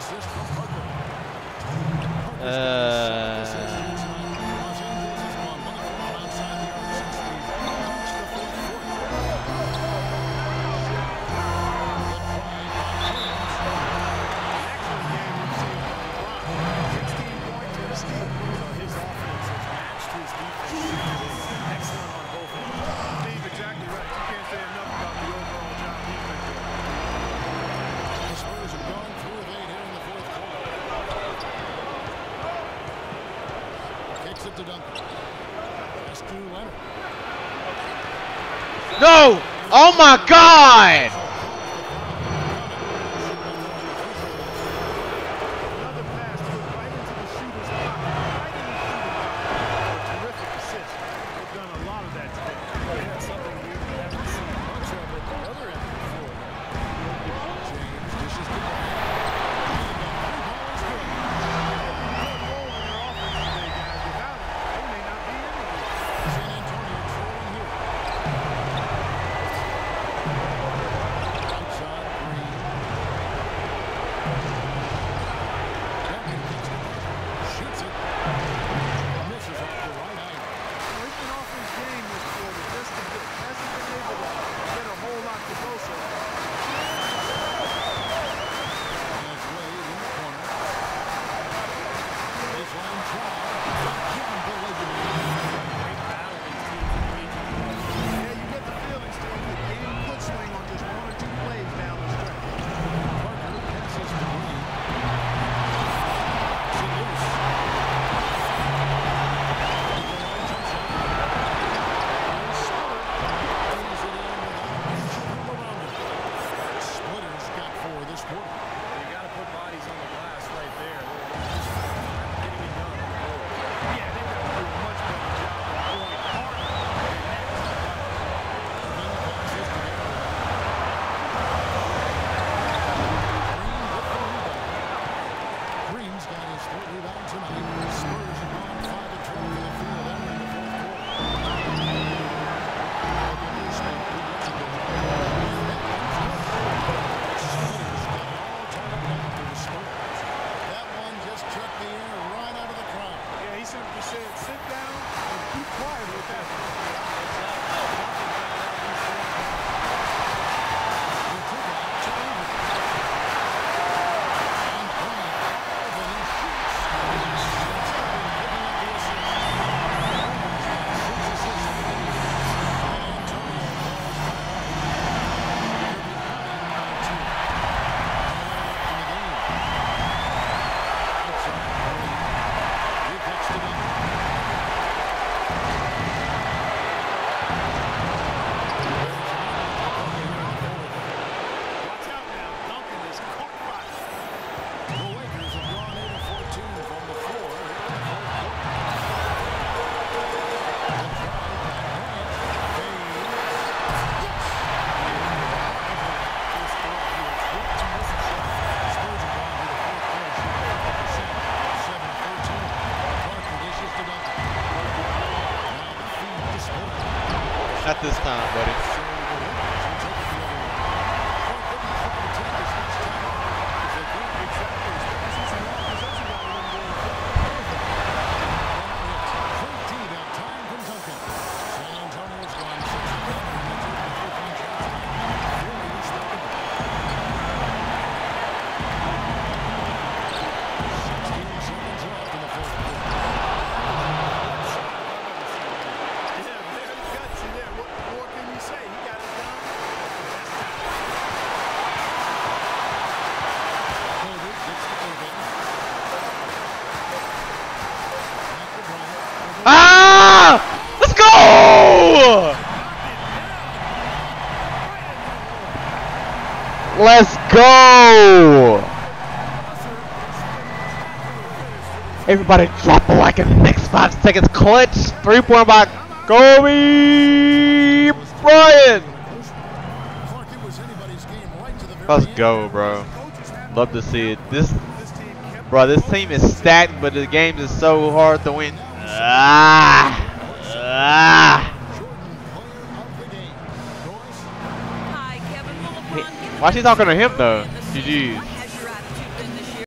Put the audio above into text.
No! Oh my God! Not this time, buddy. Ah! Let's go! Let's go! Everybody drop a like in the next 5 seconds. Clutch 3-point by Kobe Bryant. Let's go, bro. Love to see it. This team is stacked, but the game is so hard to win. Why is she talking to him though? GG's.